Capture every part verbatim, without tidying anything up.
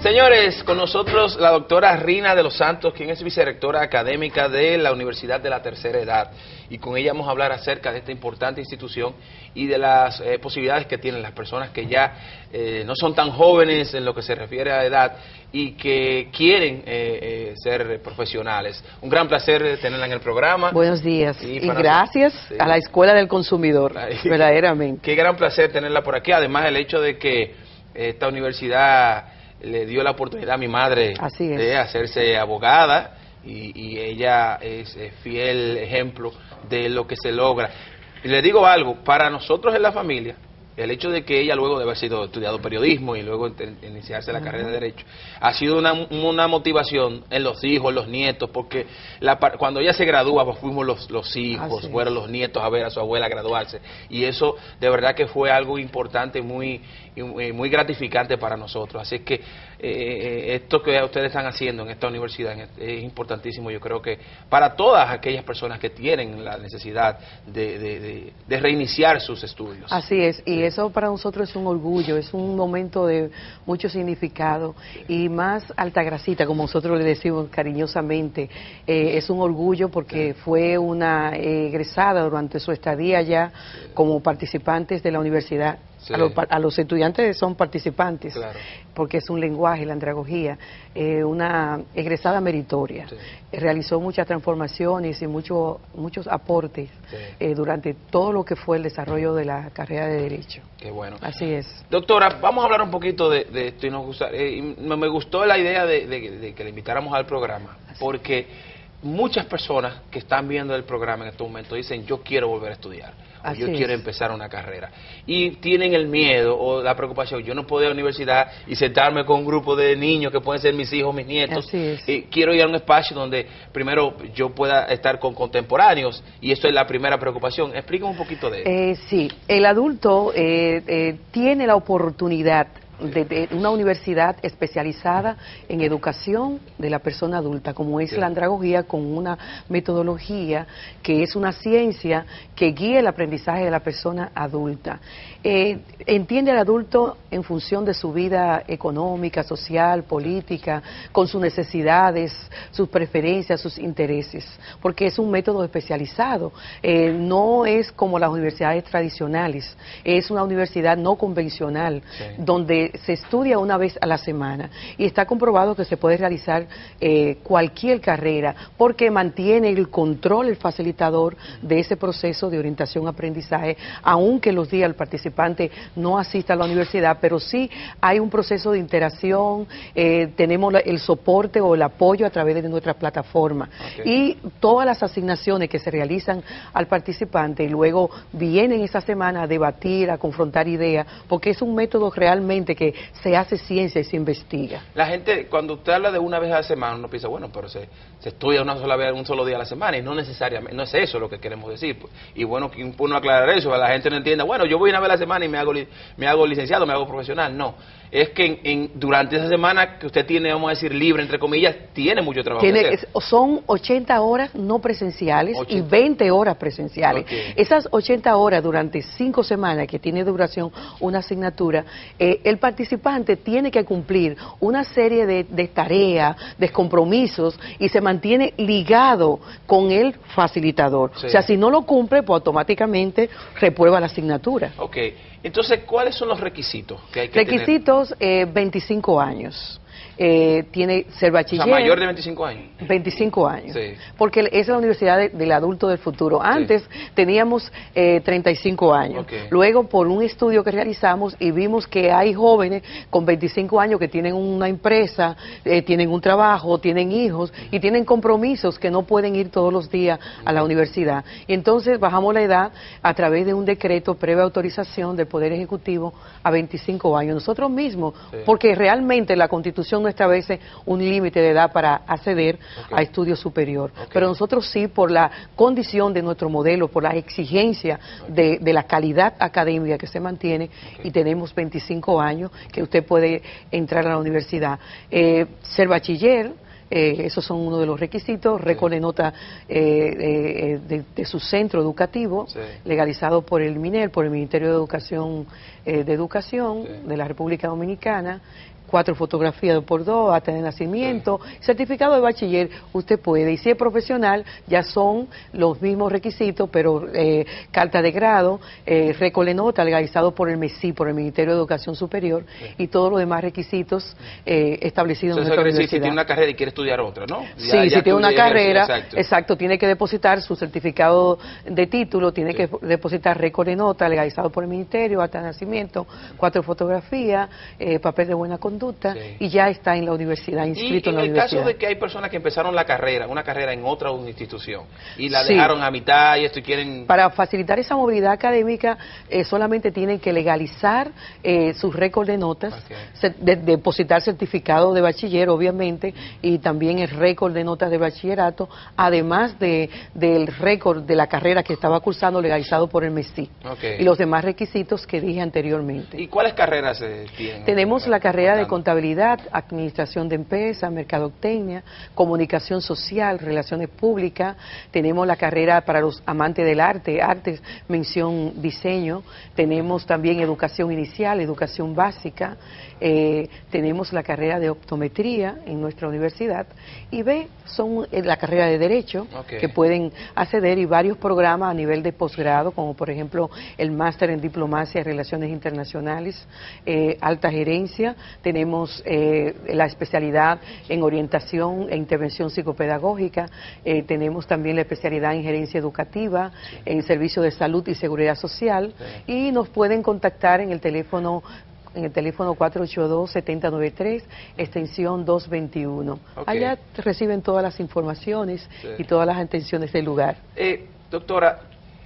Señores, con nosotros la doctora Rina de los Santos, quien es vicerrectora académica de la Universidad de la Tercera Edad. Y con ella vamos a hablar acerca de esta importante institución y de las eh, posibilidades que tienen las personas que ya eh, no son tan jóvenes en lo que se refiere a edad y que quieren eh, eh, ser profesionales. Un gran placer tenerla en el programa. Buenos días y, y gracias sí. a la Escuela del Consumidor, verdaderamente. Qué gran placer tenerla por aquí. Además, el hecho de que esta universidad le dio la oportunidad a mi madre de hacerse abogada y, y ella es, es fiel ejemplo de lo que se logra. Y le digo algo, para nosotros en la familia, el hecho de que ella luego de haber sido estudiado periodismo y luego iniciarse la carrera de Derecho, ha sido una, una motivación en los hijos, en los nietos, porque la, cuando ella se gradúa, pues fuimos los, los hijos, Así fueron es. los nietos a ver a su abuela graduarse, y eso de verdad que fue algo importante, muy, muy gratificante para nosotros. Así que eh, esto que ustedes están haciendo en esta universidad es importantísimo, yo creo que para todas aquellas personas que tienen la necesidad de, de, de, de reiniciar sus estudios. Así es, y eso para nosotros es un orgullo, es un momento de mucho significado y más Altagracita, como nosotros le decimos cariñosamente, eh, es un orgullo porque fue una eh, egresada durante su estadía ya como participantes de la universidad. Sí. A, los, a los estudiantes son participantes, claro. porque es un lenguaje, la andragogía, eh, una egresada meritoria. Sí. Realizó muchas transformaciones y mucho, muchos aportes sí. eh, durante todo lo que fue el desarrollo de la carrera de Derecho. Qué bueno. Así es. Doctora, vamos a hablar un poquito de, de esto y nos gusta, eh, me gustó la idea de, de, de que le invitáramos al programa, Así. porque muchas personas que están viendo el programa en este momento dicen, yo quiero volver a estudiar. O yo quiero es. empezar una carrera. Y tienen el miedo o la preocupación, yo no puedo ir a la universidad y sentarme con un grupo de niños que pueden ser mis hijos, mis nietos. Eh, quiero ir a un espacio donde primero yo pueda estar con contemporáneos y eso es la primera preocupación. Explícame un poquito de eso. Eh, sí, el adulto eh, eh, tiene la oportunidad De, de una universidad especializada en educación de la persona adulta, como es sí. la andragogía, con una metodología que es una ciencia que guía el aprendizaje de la persona adulta. Eh, entiende al adulto en función de su vida económica, social, política, con sus necesidades, sus preferencias, sus intereses, porque es un método especializado. Eh, no es como las universidades tradicionales, es una universidad no convencional, sí. donde se estudia una vez a la semana y está comprobado que se puede realizar eh, cualquier carrera porque mantiene el control, el facilitador de ese proceso de orientación-aprendizaje, aunque los días el participante no asista a la universidad, pero sí hay un proceso de interacción, eh, tenemos el soporte o el apoyo a través de nuestra plataforma okay. y todas las asignaciones que se realizan al participante y luego vienen esa semana a debatir, a confrontar ideas, porque es un método realmente que se hace ciencia y se investiga. La gente, cuando usted habla de una vez a la semana, uno piensa, bueno, pero se, se estudia una sola vez, un solo día a la semana, y no necesariamente, no es eso lo que queremos decir. Pues. Y bueno, que uno aclarar eso, que la gente no entienda, bueno, yo voy una vez a la semana y me hago, me hago licenciado, me hago profesional. No, es que en, en, durante esa semana que usted tiene, vamos a decir, libre, entre comillas, tiene mucho trabajo tiene, que hacer. Son ochenta horas no presenciales ochenta. Y veinte horas presenciales. Okay. Esas ochenta horas durante cinco semanas que tiene duración una asignatura, eh, el participante tiene que cumplir una serie de, de tareas, de compromisos y se mantiene ligado con el facilitador. Sí. O sea, si no lo cumple, pues automáticamente reprueba la asignatura. Ok. Entonces, ¿cuáles son los requisitos que hay que Requisitos, tener? Eh, veinticinco años. Eh, tiene ser bachiller. O sea, mayor de veinticinco años. veinticinco años. Sí. Porque es la universidad de, del adulto del futuro. Antes sí. teníamos eh, treinta y cinco años. Okay. Luego, por un estudio que realizamos y vimos que hay jóvenes con veinticinco años que tienen una empresa, eh, tienen un trabajo, tienen hijos uh-huh. y tienen compromisos que no pueden ir todos los días uh-huh. a la universidad. Y entonces bajamos la edad a través de un decreto previa autorización del Poder Ejecutivo a veinticinco años. Nosotros mismos, sí. porque realmente la Constitución no establece un límite de edad para acceder okay. a estudio superior. Okay. Pero nosotros sí, por la condición de nuestro modelo, por las exigencias okay. de, de la calidad académica que se mantiene, okay. y tenemos veinticinco años que usted puede entrar a la universidad. Eh, ser bachiller, Eh, esos son uno de los requisitos, récord de nota eh, eh, de, de su centro educativo, sí. legalizado por el MINER, por el Ministerio de Educación, eh, de Educación sí. de la República Dominicana, cuatro fotografías dos por dos, acta de nacimiento, sí. certificado de bachiller, usted puede. Y si es profesional, ya son los mismos requisitos, pero eh, carta de grado, eh, récord de nota, legalizado por el M E S I, por el Ministerio de Educación Superior, sí. y todos los demás requisitos eh, establecidos en nuestra universidad. Si tiene una carrera y quiere estudiar otra, ¿no? Ya, sí, ya si tiene una carrera, exacto. exacto, tiene que depositar su certificado de título, tiene sí. que depositar récord de nota, legalizado por el Ministerio, acta de nacimiento, cuatro fotografías, eh, papel de buena conducta, sí. y ya está en la universidad, inscrito y en la universidad. Y en el caso de que hay personas que empezaron la carrera, una carrera en otra institución, y la sí. dejaron a mitad y esto y quieren... Para facilitar esa movilidad académica, eh, solamente tienen que legalizar eh, sus récords de notas, okay. se, de, depositar certificado de bachiller, obviamente, y también el récord de notas de bachillerato, además de del récord de la carrera que estaba cursando, legalizado por el M E S I, okay. y los demás requisitos que dije anteriormente. ¿Y cuáles carreras eh, tienen? Tenemos la carrera de contabilidad, administración de empresas, mercadotecnia, comunicación social, relaciones públicas. Tenemos la carrera para los amantes del arte, artes, mención diseño. Tenemos también educación inicial, educación básica. Eh, tenemos la carrera de optometría en nuestra universidad. Y B, son eh, la carrera de Derecho, okay. que pueden acceder, y varios programas a nivel de posgrado, como por ejemplo el máster en Diplomacia y Relaciones Internacionales, eh, alta gerencia. Tenemos eh, la especialidad en orientación e intervención psicopedagógica. Eh, tenemos también la especialidad en gerencia educativa, sí. en servicio de salud y seguridad social, sí. y nos pueden contactar en el teléfono en el teléfono cuatro ocho dos, siete cero nueve tres, extensión doscientos veintiuno. Okay. Allá reciben todas las informaciones sí. y todas las atenciones del lugar. Eh, doctora,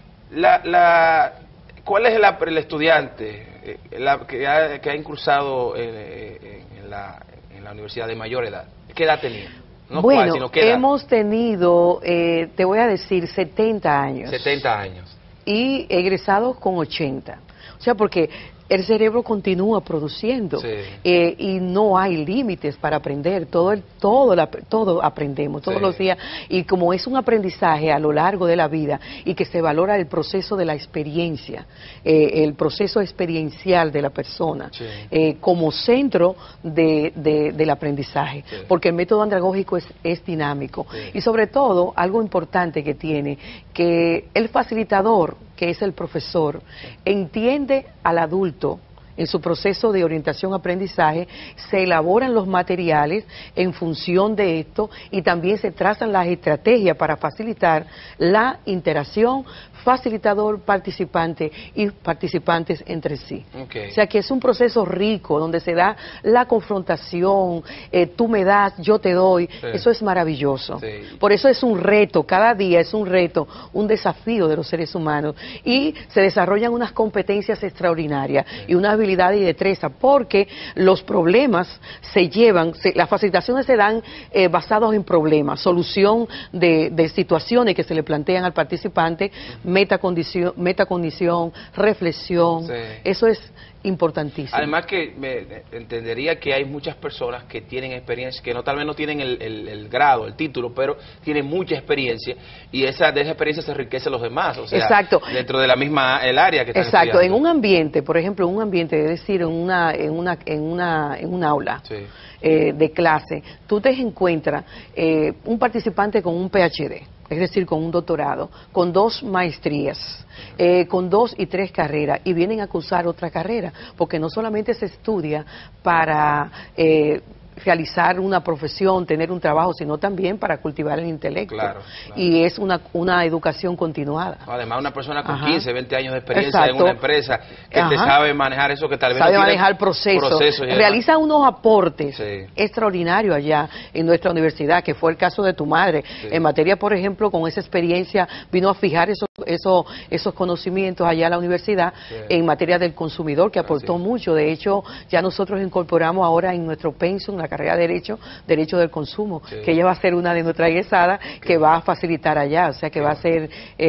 la, la, ¿cuál es la, el estudiante eh, la, que, ha, que ha incursado en, en, la, en la universidad de mayor edad? ¿Qué edad tenía? No bueno, cuál, sino qué edad. Hemos tenido, eh, te voy a decir, setenta años. setenta años. Y egresados con ochenta. O sea, porque el cerebro continúa produciendo, sí. eh, y no hay límites para aprender, todo el, todo, la, todo aprendemos todos sí. los días, y como es un aprendizaje a lo largo de la vida y que se valora el proceso de la experiencia, eh, el proceso experiencial de la persona, sí. eh, como centro de, de, del aprendizaje, sí. porque el método andragógico es, es dinámico, sí. y sobre todo, algo importante que tiene, que el facilitador, que es el profesor, sí. entiende al adulto en su proceso de orientación-aprendizaje, se elaboran los materiales en función de esto y también se trazan las estrategias para facilitar la interacción facilitador, participante y participantes entre sí. Okay. O sea que es un proceso rico donde se da la confrontación, eh, tú me das, yo te doy, sí. eso es maravilloso. Sí. Por eso es un reto, cada día es un reto, un desafío de los seres humanos, y se desarrollan unas competencias extraordinarias sí. y una habilidad y destreza, porque los problemas se llevan, se, las facilitaciones se dan eh, basados en problemas, solución de, de situaciones que se le plantean al participante, metacondición, metacondición, reflexión, sí. eso es importantísimo. Además que me entendería que hay muchas personas que tienen experiencia, que no tal vez no tienen el, el, el grado, el título, pero tienen mucha experiencia, y esa de esa experiencia se enriquece a los demás, o sea, exacto. dentro de la misma el área que están exacto. estudiando. En un ambiente, por ejemplo, un ambiente, es decir, en una en una en una en un aula sí. eh, de clase, tú te encuentras eh, un participante con un P H D, es decir, con un doctorado, con dos maestrías, eh, con dos y tres carreras, y vienen a cursar otra carrera, porque no solamente se estudia para eh, realizar una profesión, tener un trabajo, sino también para cultivar el intelecto. Claro, claro. Y es una, una educación continuada. Además, una persona con Ajá. quince, veinte años de experiencia Exacto. en una empresa que te sabe manejar eso, que tal vez sabe no manejar procesos, proceso realiza unos aportes sí. extraordinarios allá en nuestra universidad, que fue el caso de tu madre, sí. en materia, por ejemplo, con esa experiencia, vino a fijar esos, esos, esos conocimientos allá a la universidad, sí. en materia del consumidor, que aportó Así. mucho. De hecho, ya nosotros incorporamos ahora en nuestro pensum la carrera de Derecho, Derecho del Consumo, sí. que ella va a ser una de nuestras egresadas que va a facilitar allá, o sea que qué va bueno. a ser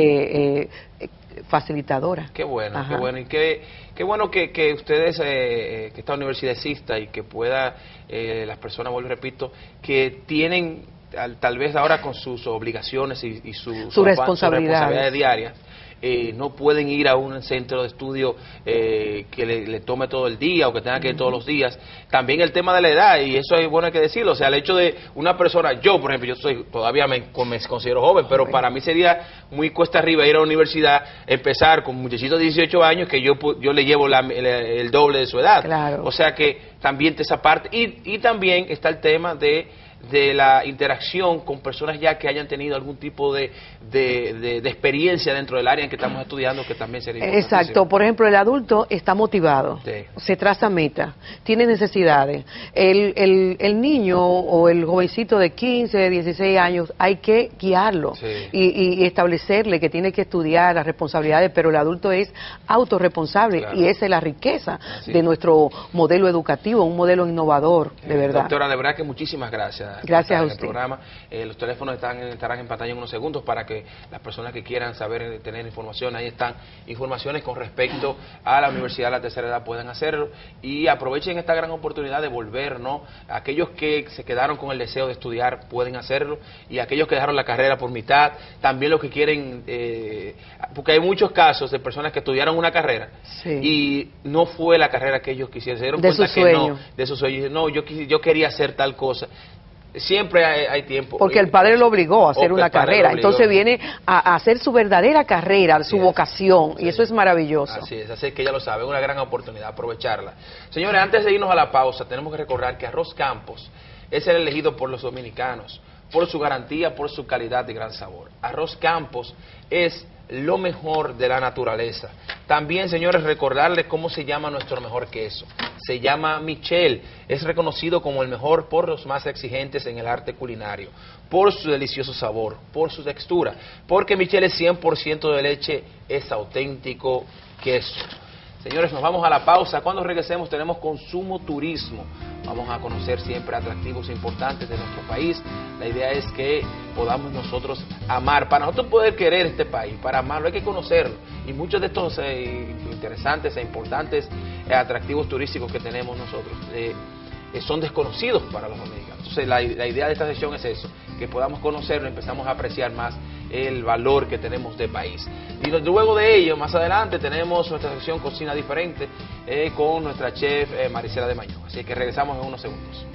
eh, eh, facilitadora. Qué bueno, Ajá. qué bueno, y qué, qué bueno que, que ustedes, eh, que esta universidad exista y que pueda, eh, las personas, vuelvo y repito, que tienen tal, tal vez ahora con sus obligaciones y, y su, su, su responsabilidades. responsabilidades diarias, Eh, no pueden ir a un centro de estudio eh, que le, le tome todo el día o que tenga que ir todos los días. También el tema de la edad, y eso es bueno hay que decirlo, o sea, el hecho de una persona, yo por ejemplo, yo soy todavía me, me considero joven, pero para mí sería muy cuesta arriba ir a la universidad, empezar con muchachitos de dieciocho años que yo yo le llevo la, el, el doble de su edad. Claro. O sea que también esa parte, y, y también está el tema de de la interacción con personas ya que hayan tenido algún tipo de, de, de, de experiencia dentro del área en que estamos estudiando, que también sería importante. Exacto, por ejemplo, el adulto está motivado, sí. se traza meta, tiene necesidades. El, el, el niño o el jovencito de quince, dieciséis años, hay que guiarlo sí. y, y establecerle que tiene que estudiar las responsabilidades, pero el adulto es autorresponsable claro. y esa es la riqueza Así. de nuestro modelo educativo, un modelo innovador, de eh, verdad. Doctora, de verdad que muchísimas gracias. Gracias a usted. En el programa. Eh, los teléfonos están, estarán en pantalla en unos segundos para que las personas que quieran saber, tener información, ahí están informaciones con respecto a la Universidad de la Tercera Edad, pueden hacerlo y aprovechen esta gran oportunidad de volver, ¿no? Aquellos que se quedaron con el deseo de estudiar pueden hacerlo y aquellos que dejaron la carrera por mitad, también los que quieren, eh, porque hay muchos casos de personas que estudiaron una carrera sí. y no fue la carrera que ellos quisieron, se dieron de cuenta su que sueño. no, de sus sueños, no, yo, yo quería hacer tal cosa. Siempre hay, hay tiempo. Porque el padre lo obligó a hacer una carrera, entonces viene a, a hacer su verdadera carrera, así su es, vocación, y eso es maravilloso. Así es, así que ya lo sabe, es una gran oportunidad, aprovecharla. Señores, antes de irnos a la pausa, tenemos que recordar que Arroz Campos es el elegido por los dominicanos, por su garantía, por su calidad y gran sabor. Arroz Campos es lo mejor de la naturaleza. También, señores, recordarles cómo se llama nuestro mejor queso. Se llama Michel. Es reconocido como el mejor por los más exigentes en el arte culinario, por su delicioso sabor, por su textura, porque Michel es cien por ciento de leche, es auténtico queso. Señores, nos vamos a la pausa. Cuando regresemos tenemos consumo turismo. Vamos a conocer siempre atractivos importantes de nuestro país. La idea es que podamos nosotros amar. Para nosotros poder querer este país, para amarlo hay que conocerlo. Y muchos de estos eh, interesantes e importantes eh, atractivos turísticos que tenemos nosotros eh, eh, son desconocidos para los dominicanos. Entonces la, la idea de esta sesión es eso, que podamos conocerlo y empezamos a apreciar más el valor que tenemos de país. Y luego de ello, más adelante, tenemos nuestra sección Cocina Diferente eh, con nuestra chef eh, Maricela de Mañón. Así que regresamos en unos segundos.